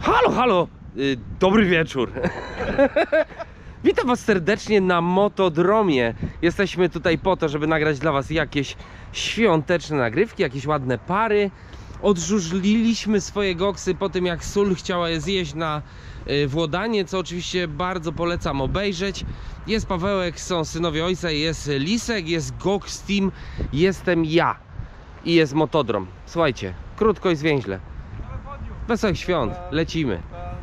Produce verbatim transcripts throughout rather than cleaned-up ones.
Halo, halo! Yy, dobry wieczór. Witam was serdecznie na Motodromie. Jesteśmy tutaj po to, żeby nagrać dla was jakieś świąteczne nagrywki, jakieś ładne pary. Odżużliliśmy swoje goksy po tym, jak sól chciała je zjeść na yy, Włodanie, co oczywiście bardzo polecam obejrzeć. Jest Pawełek, są synowie ojca, jest Lisek, jest Gox Team, jestem ja i jest Motodrom. Słuchajcie, krótko i zwięźle. Wesołych świąt, lecimy.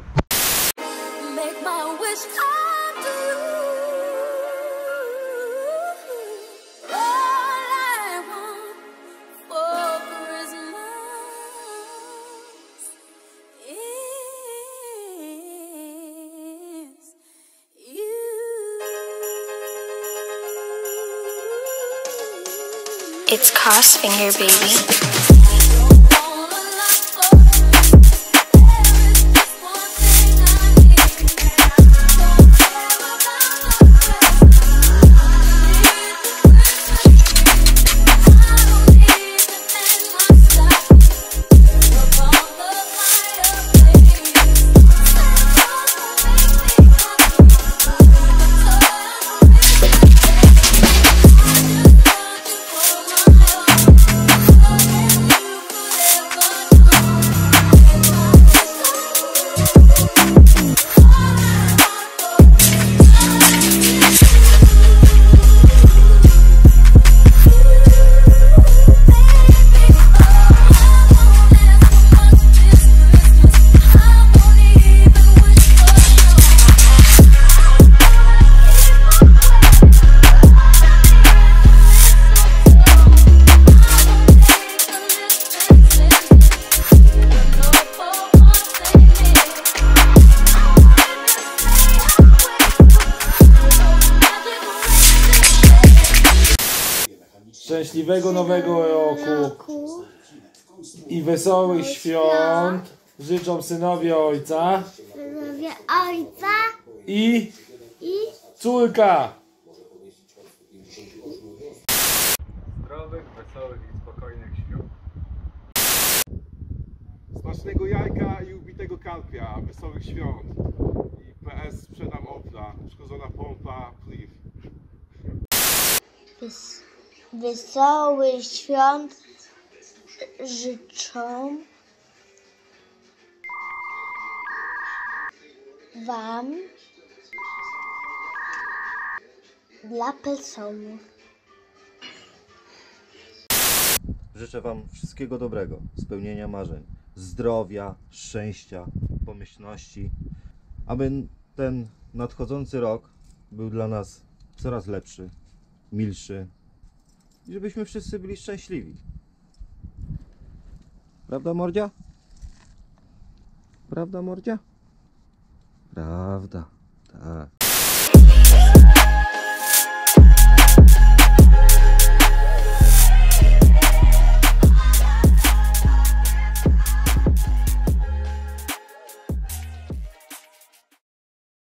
It's Crossfinger, baby. Szczęśliwego Nowego Roku i wesołych świąt życzą synowie ojca Synowie ojca i i córka. Zdrowych, wesołych i spokojnych świąt. Smacznego jajka i ubitego karpia, wesołych świąt. I P S sprzedam Opla, uszkodzona pompa, pliw. Wes wesołych świąt życzą wam dla personów. Życzę wam wszystkiego dobrego, spełnienia marzeń, zdrowia, szczęścia, pomyślności, aby ten nadchodzący rok był dla nas coraz lepszy, milszy i żebyśmy wszyscy byli szczęśliwi. Prawda, mordzia? Prawda, mordzia? Prawda, tak.